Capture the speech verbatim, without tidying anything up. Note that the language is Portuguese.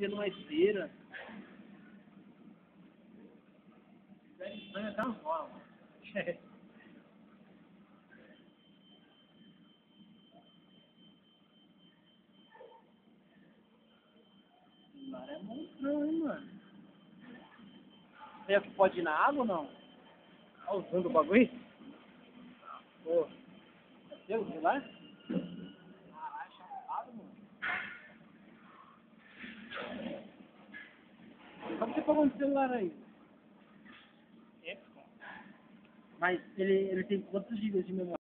vendo uma esteira. Vai dar uma forma. Lá é monstrão, hein, mano. Será que pode ir na água ou não? Tá usando o bagulho? Pô. É seu o celular? Caralho, chapado, mano. Como você pagou um celular aí? É, mas ele, ele tem quantos gigas de memória?